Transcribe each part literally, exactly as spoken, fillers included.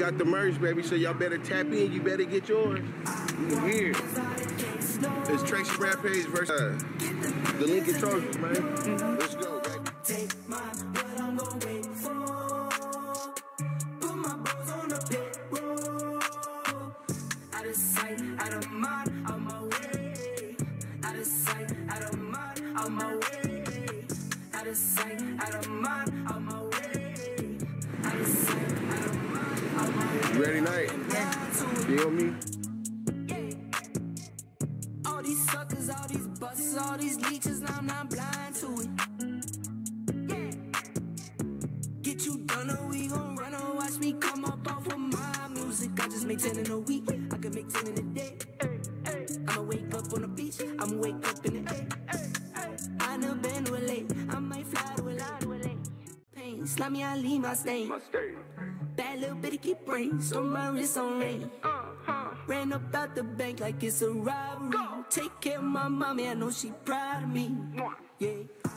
got the merch, baby, so y'all better tap in. You better get yours. We here. It's Tracy Rampage versus uh, the Lincoln Trojans, man. Mm-hmm. Let's go, baby. Take my, what I'm gonna wait for. Put my bros on the payroll. Out of sight, out of mind, on my way. Out of sight, out of mind, on my way. Out of sight, out of mind, on my way. Out of sight, out of mind, on my way. You ready, Knight? Yeah. Feel me? All these suckers, all these busts, all these leeches, now I'm not blind to it. Yeah. Get you done or we gon' run or watch me come up off of my music. I just make ten in a week, I can make ten in a day. I'ma wake up on the beach, I'ma wake up in the A. I never been to L A, I might fly to L A. Pain, slap me, I leave my stain. Bad little bitty keep brain, so my wrist on rain. Ran up out the bank like it's a robbery. Take care of my mommy, I know she proud of me. Yeah.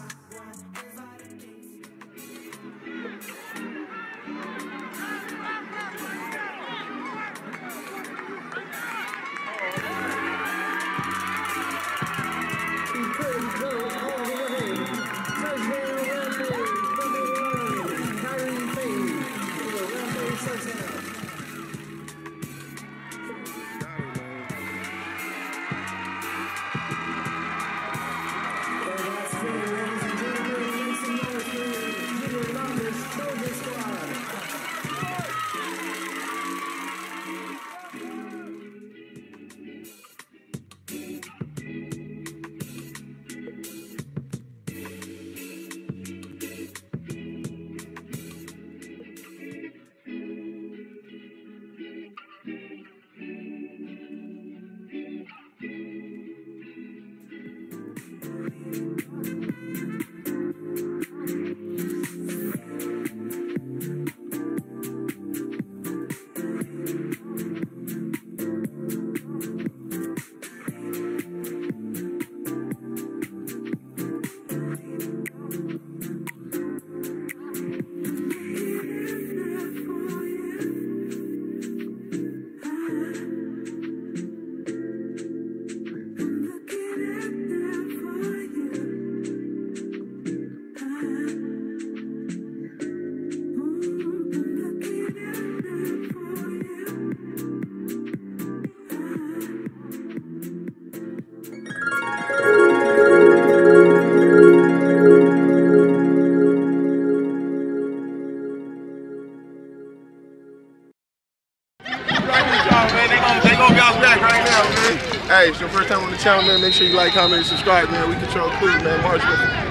Hey, it's your first time on the channel, man. Make sure you like, comment, and subscribe, man. We control Clues, man. March with it.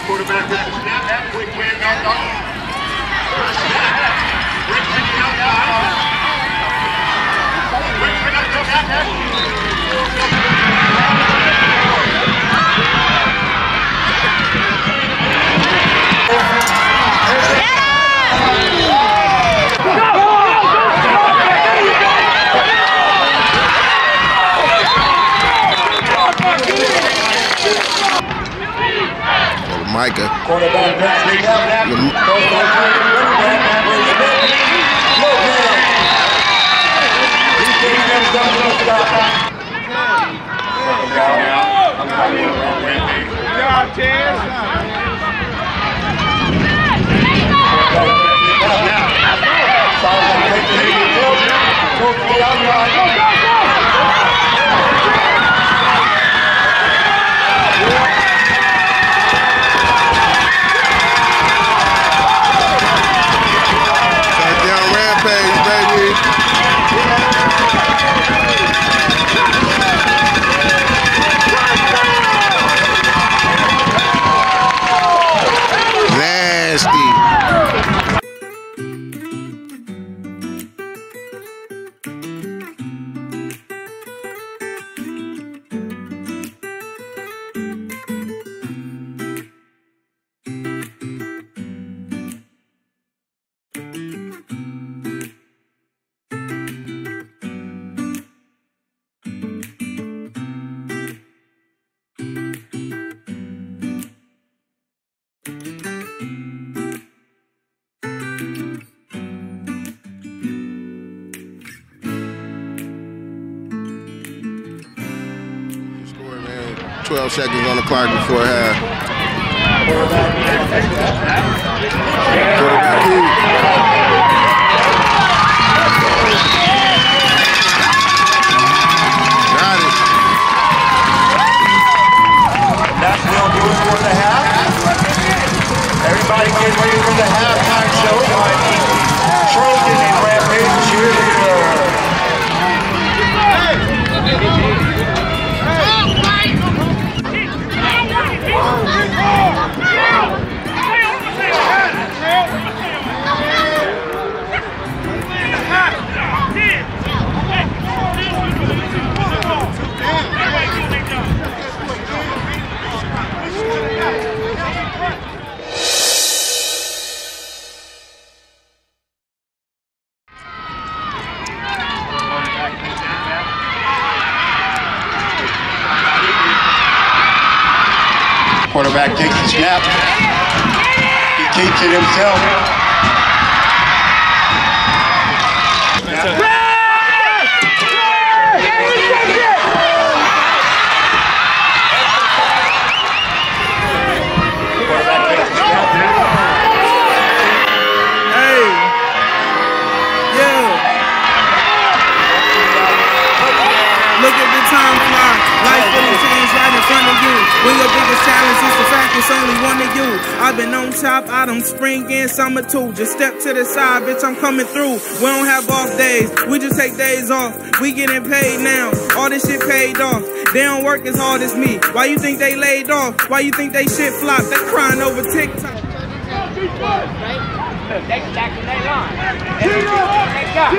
Quarterback with the snap, that quick handoff. Quick handoff. Quick Micah. Quarterback next week up now. twelve seconds on the clock before half. Quarterback two. Got it. That's what we'll do for the half. Everybody get ready for the halftime show by Trojan and Rampage Cheerleader. Quarterback takes the snap. He keeps it himself. When your biggest challenge is the fact it's only one of you. I've been on top, autumn, spring, and summer too. Just step to the side, bitch, I'm coming through. We don't have off days, we just take days off. We getting paid now, all this shit paid off. They don't work as hard as me. Why you think they laid off? Why you think they shit flop? They crying over TikTok. They stacking their line. They got.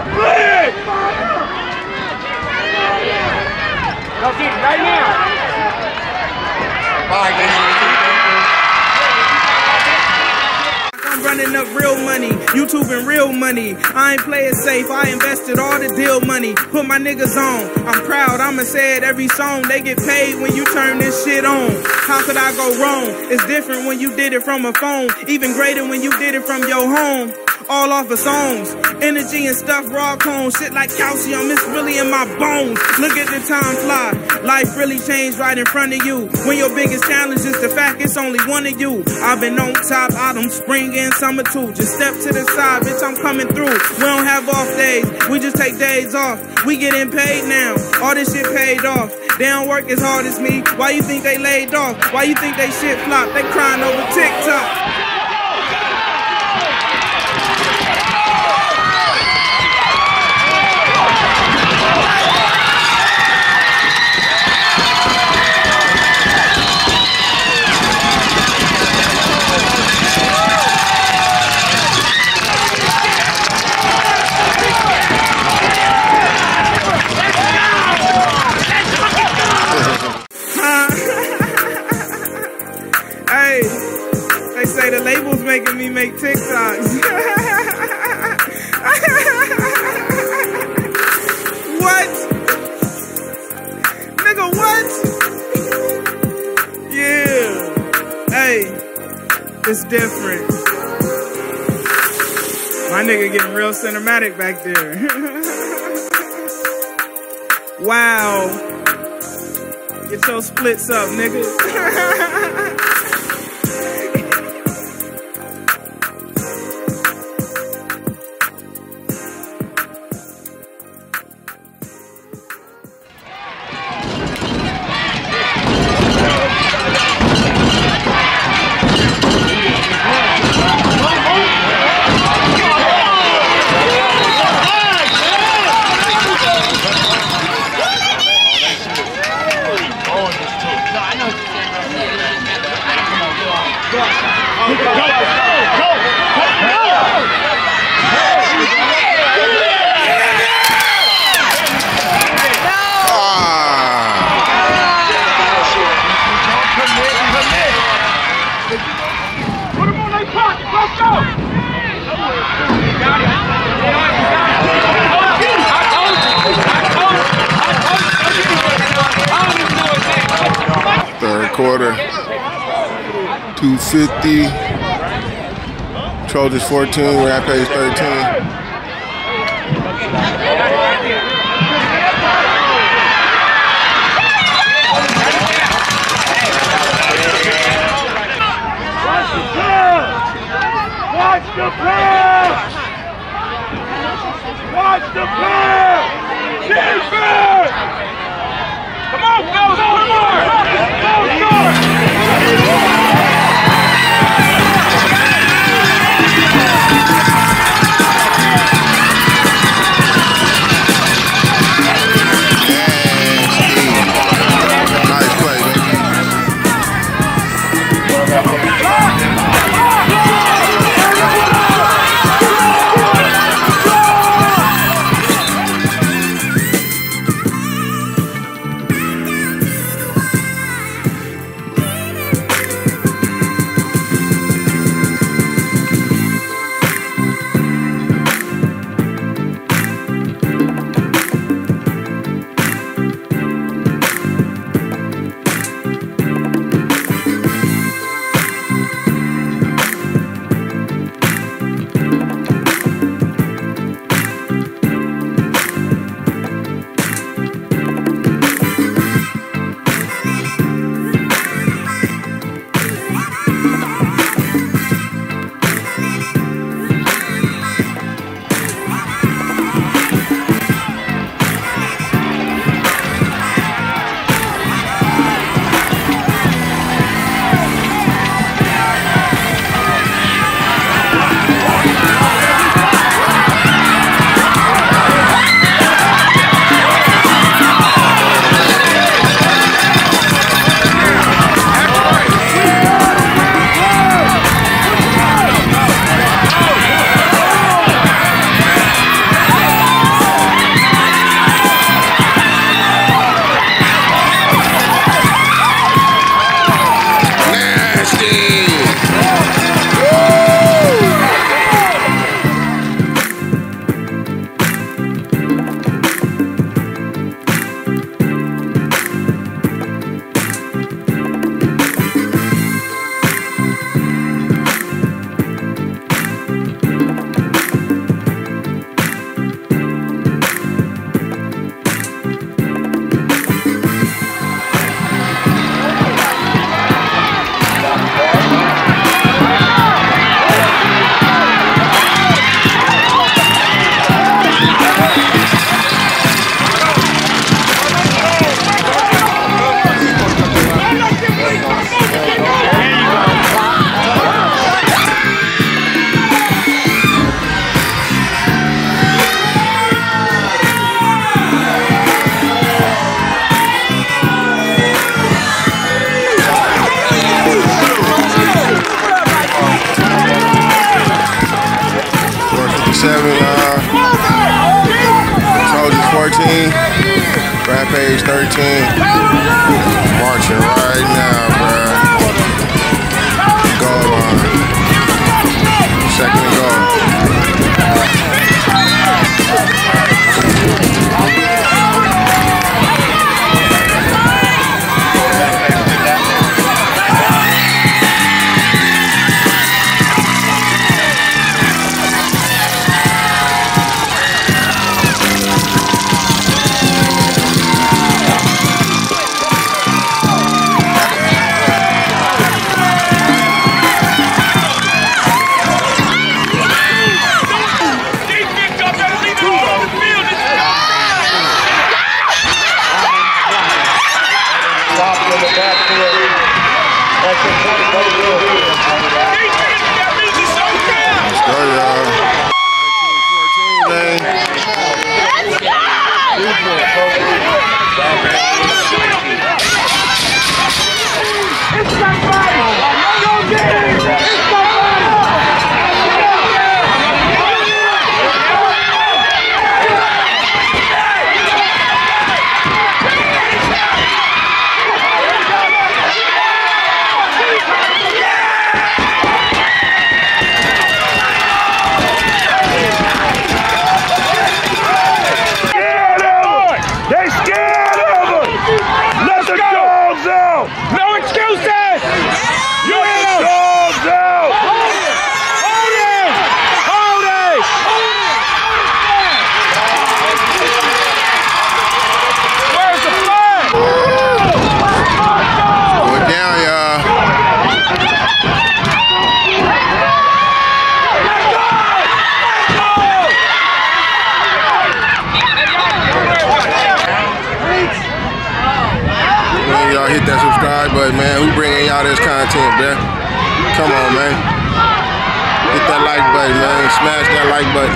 Go get it right now. I'm running up real money, YouTube and real money. I ain't playing safe, I invested all the deal money. Put my niggas on, I'm proud, I'ma say it every song. They get paid when you turn this shit on. How could I go wrong? It's different when you did it from a phone. Even greater when you did it from your home. All off of songs, energy and stuff, raw cones, shit like calcium, it's really in my bones. Look at the time fly, life really changed right in front of you. When your biggest challenge is the fact it's only one of you. I've been on top, autumn, spring, and summer too. Just step to the side, bitch, I'm coming through. We don't have off days, we just take days off. We getting paid now, all this shit paid off. They don't work as hard as me. Why you think they laid off? Why you think they shit flop? They crying over TikTok. say the label's making me make TikToks. What? Nigga, what? Yeah. Hey, it's different. My nigga getting real cinematic back there. Wow. Get your splits up, nigga. Third quarter, two fifty. Trojans fourteen, Rampage thirteen. Watch the pass! Watch the pass! Defense! Come on, go, go, go, go, Nice play, baby. fourteen, Rampage thirteen. Marching right now, bruh. Goal line. all this content, bruh. Come on, man. Hit that like button, man. Smash that like button.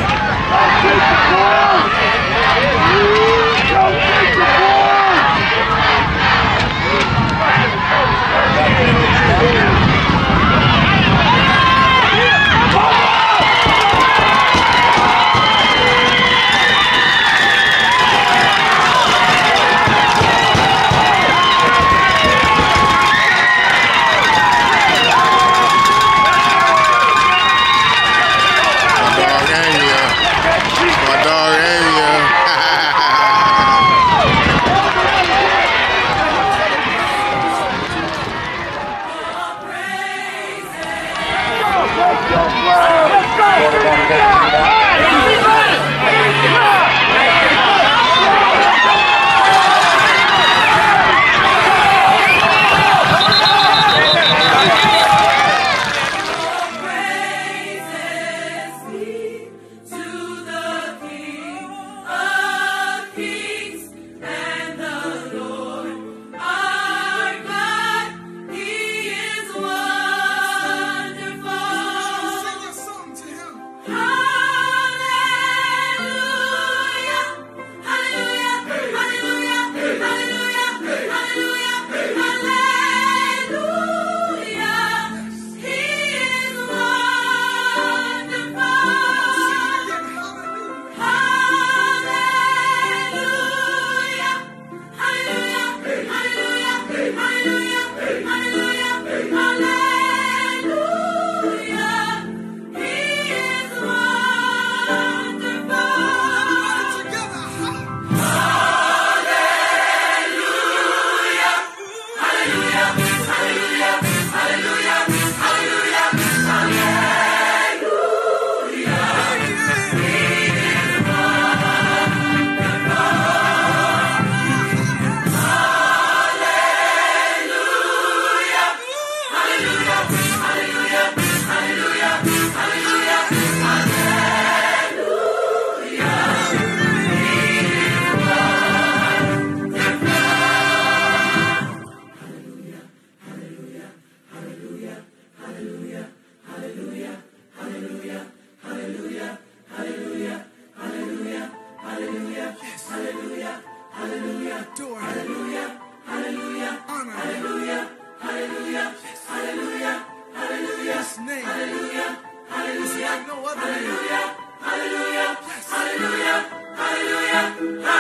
Hallelujah, hallelujah, hallelujah, hallelujah, hallelujah.